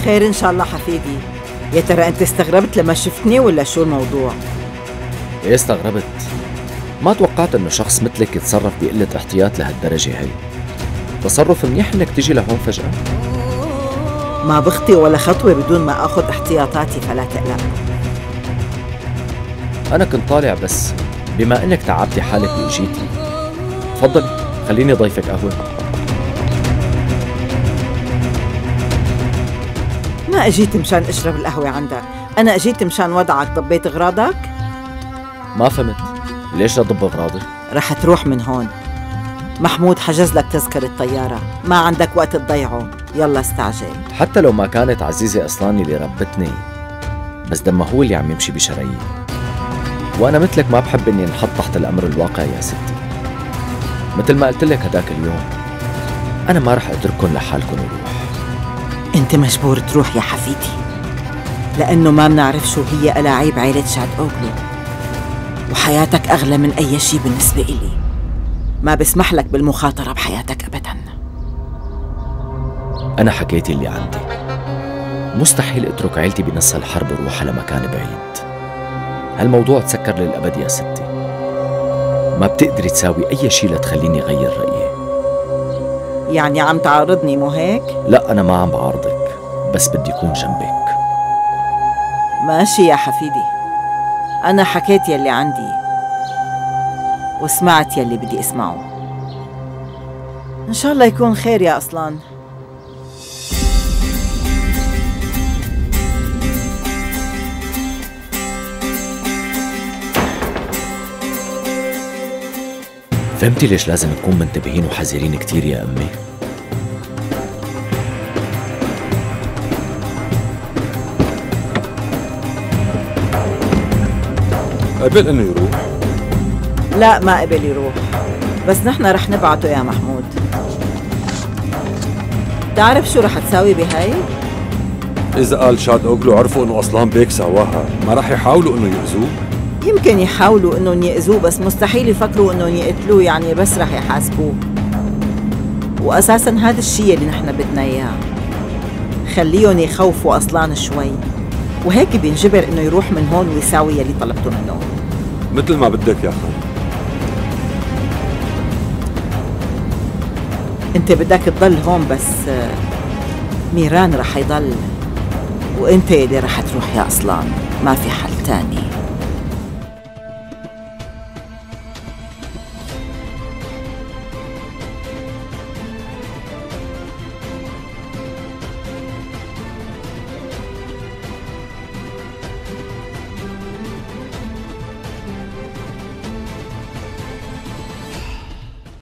خير إن شاء الله حفيدي. يا ترى أنت استغربت لما شفتني ولا شو الموضوع؟ ايه استغربت. ما توقعت انه شخص مثلك يتصرف بقلة احتياط لهالدرجة هي. تصرف منيح انك تجي لهون فجأة. ما بخطي ولا خطوة بدون ما أخذ احتياطاتي، فلا تقلق. أنا كنت طالع بس بما إنك تعبتي حالك وجيتي، تفضلي خليني ضيفك قهوة. ما أجيت مشان أشرب القهوة عندك، أنا أجيت مشان وضعك. ضبيت أغراضك؟ ما فهمت، ليش لا ضب أغراضي؟ رح تروح من هون. محمود حجز لك تذكرة طيارة، ما عندك وقت تضيعه، يلا استعجل. حتى لو ما كانت عزيزة أصلاني اللي ربتني، بس دمها هو اللي عم يمشي بشرايين، وأنا مثلك ما بحب إني انحط تحت الأمر الواقع يا ستي. مثل ما قلت لك هداك اليوم، أنا ما رح أترككن لحالكن وروح. أنت مجبور تروح يا حفيدي، لأنه ما بنعرف شو هي ألاعيب عيلة شاد أوغلو، وحياتك أغلى من أي شي بالنسبة إلي. ما بسمح لك بالمخاطرة بحياتك أبداً. أنا حكيت اللي عندي، مستحيل أترك عيلتي بنص الحرب وروح على مكان بعيد. هالموضوع تسكر للأبد يا ستي، ما بتقدري تساوي أي شي لتخليني غير رأيي. يعني عم تعارضني مو هيك؟ لا أنا ما عم بعارضك، بس بدي أكون جنبك. ماشي يا حفيدي، أنا حكيت يلي عندي وسمعت يلي بدي اسمعه. إن شاء الله يكون خير يا أصلان. فهمتي ليش لازم نكون منتبهين وحذرين كتير يا أمي؟ قبل انه يروح؟ لا ما قبل يروح، بس نحن رح نبعته يا محمود. تعرف شو رح تساوي بهاي؟ اذا قال شاد اوغلو عرفوا انه اصلان بيك سواها، ما رح يحاولوا انه يأذوه؟ يمكن يحاولوا انهم يأذوه، بس مستحيل يفكروا انهم يقتلوه، يعني بس رح يحاسبوه. واساسا هذا الشيء اللي نحن بدنا اياه، خليهم يخوفوا اصلان شوي، وهيك بينجبر انه يروح من هون ويساوي يلي طلبته منه. مثل ما بدك يا خان. انت بدك تضل هون، بس ميران رح يضل، وانت اللي رح تروح يا اصلان، ما في حل تاني.